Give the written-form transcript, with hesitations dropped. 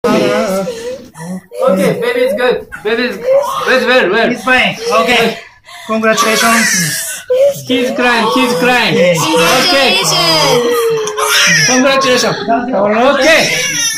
Okay, baby is good. Baby is where? He's fine. Okay. Congratulations. He's crying. Okay. Congratulations. Okay.